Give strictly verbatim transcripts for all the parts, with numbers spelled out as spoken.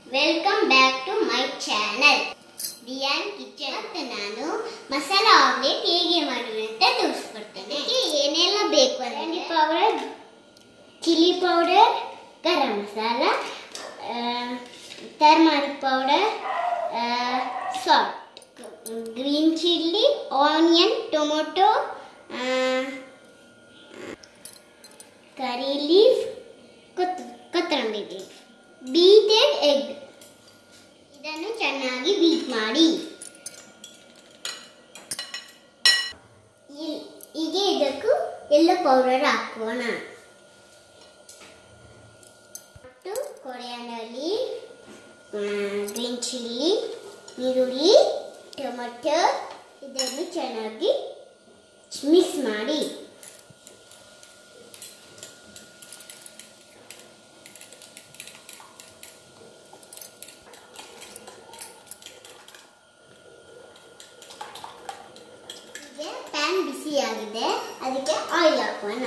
Welcome back to my channel Diyan kitchen. ಮತ್ತು ನಾನು masala omelette ಹೇಗೆ ಮಾಡುವೆ ಅಂತ ತೋರಿಸ್ಕೊಡ್ತೇನೆ. ಏನೆಲ್ಲ ಬೇಕು ಅಂದರೆ powder, chilli powder, garam masala, turmeric powder, salt, green chilli, onion, tomato, curry leaf, ಕೊತ್ತಂಬರಿ ಲೀಫ್, ಬೀಟೆಡ್ ಎಗ್. ಇದನ್ನು ಚೆನ್ನಾಗಿ ಬೀಟ್ ಮಾಡಿ. ಈಗ ಇದಕ್ಕೂ ಎಲ್ಲ ಪೌಡರ್ ಹಾಕೋಣ. ಮತ್ತು ಕೊರಿಯಾಂಡರ್ ಲೀಫ್, ಗ್ರೀನ್ ಚಿಲ್ಲಿ, ಈರುಳ್ಳಿ, ಟೊಮೆಟೊ ಇದನ್ನು ಚೆನ್ನಾಗಿ ಮಿಕ್ಸ್ ಮಾಡಿ. ಪ್ಯಾನ್ ಬಿಸಿಯಾಗಿದೆ, ಅದಕ್ಕೆ ಆಯಿಲ್ ಹಾಕೋಣ.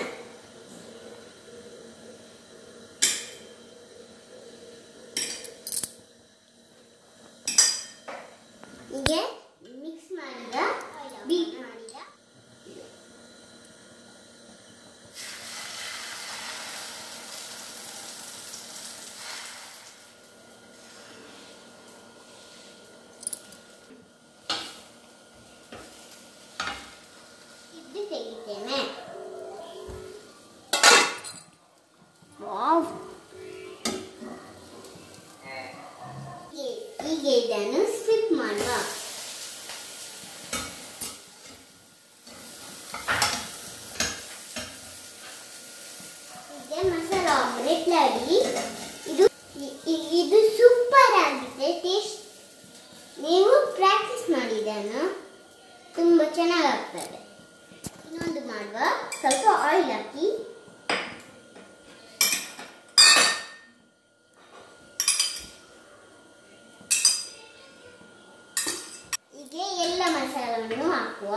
ಹೀಗೆ ಮಿಕ್ಸ್ ಮಾಡಿದ ಬೀಟ್ ಮಾಡಿದ ಇದು ತೆಗಿತೇನೆ. ಈಗ ಇದನ್ನು ಸ್ಟಿಪ್ ಮಾಡುವ. ಈಗ ಮಸಾಲಾ ಆಮ್ಲೆಟ್ ರೆಡಿ. ಇದು ಇದು ಸೂಪರ್ ಆಗಿದೆ ಟೇಸ್ಟ್. ನೀವು ಪ್ರಾಕ್ಟೀಸ್ ಮಾಡಿ, ಇದನ್ನು ತುಂಬ ಚೆನ್ನಾಗಾಗ್ತದೆ. ಇನ್ನೊಂದು ಮಾಡುವ. ಸ್ವಲ್ಪ ಆಯಿಲ್ ಹಾಕಿ ಈಗ ಎಲ್ಲ ಮಸಾಲವನ್ನು ಹಾಕುವ.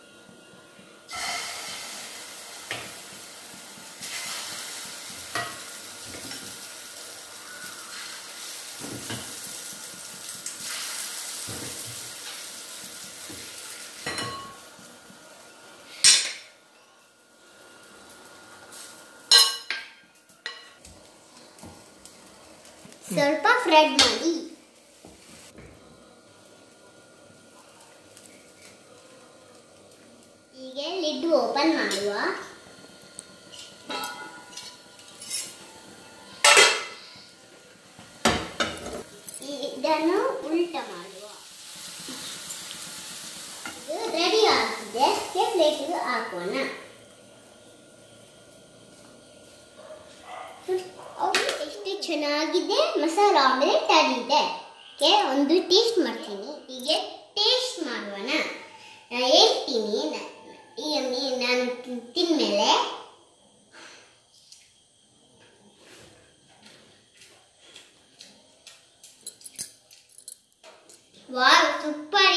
ಸ್ವಲ್ಪ ಫ್ರೈ ಮಾಡಿ. ಈಗ ಲಿಡ್ ಓಪನ್ ಮಾಡುವ. ಇದನ್ನು ಉಲ್ಟ ಮಾಡುವ. ಇದು ರೆಡಿ ಆಗಿದೆ. ಪ್ಲೇಟಿಗೆ ಹಾಕೋಣ. ಎಷ್ಟು ಚೆನ್ನಾಗಿದೆ ಮಸಾಲಾ ಆಮ್ಲೆಟ್ ಆಗಿದೆ. ಒಂದು ಟೇಸ್ಟ್ ಮಾಡ್ತೀನಿ. ಹೀಗೆ ಟೇಸ್ಟ್ ಮಾಡೋಣ. ಹೇಳ್ತೀನಿ ನಾನು ತಿಂದ್ಮೇಲೆ. Wow, super